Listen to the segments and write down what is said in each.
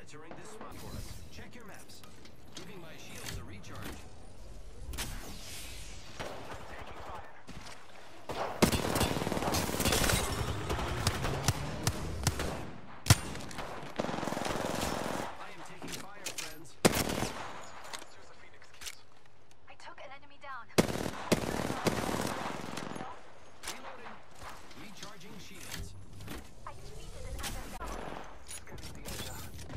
monitoring this spot for us. Check your maps. Giving my shields a recharge. I am taking fire, friends. Use the Phoenix kit. I took an enemy down. Reloading. Recharging shields. I defeated an enemy down. Scanning the area.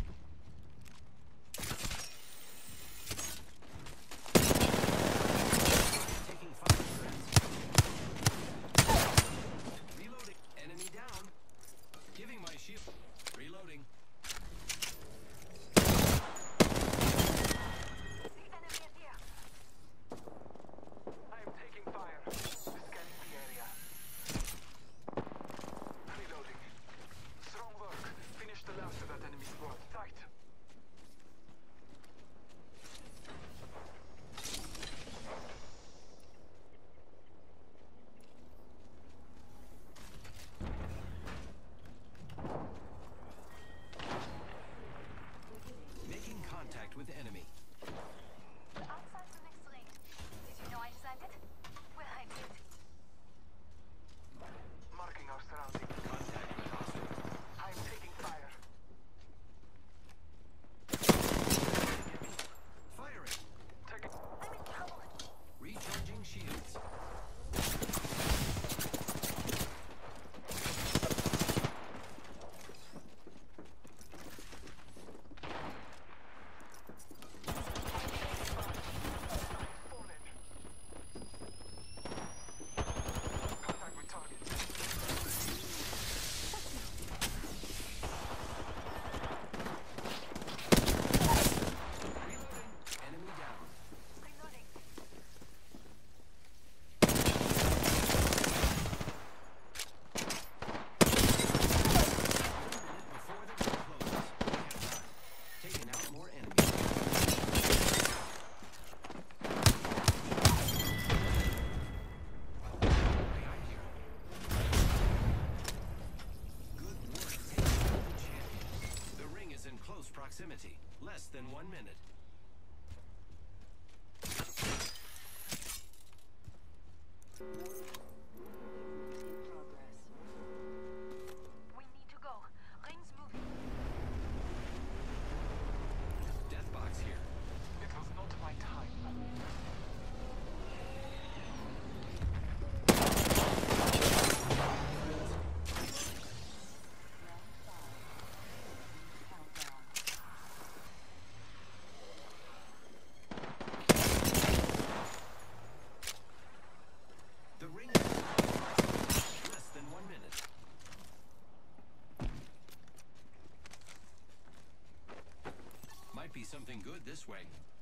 Taking fire, friends. Reloading. Enemy down. Giving my shield. Reloading. The enemy is here. I am taking fire. Scanning the area. Reloading. Strong work. Finish the last of that enemy squad. Tight. Making contact with enemy. The outside the next ring. Did you know I designed it? Well, I did. Marking our surroundings. Contact with hostile. I am taking fire. Firing. Taking. I'm in trouble. Recharging shields. Fallen. Contact with target. Reloading. Enemy down. Reloading. Before the door closes. We have time. Taking out more enemies. Behind you. Good work. Taking out the champion. The ring is in close proximity. Less than 1 minute. We need to go. Ring's moving. Death box here. It was not my time. The ring is less than 1 minute. Might be something good this way.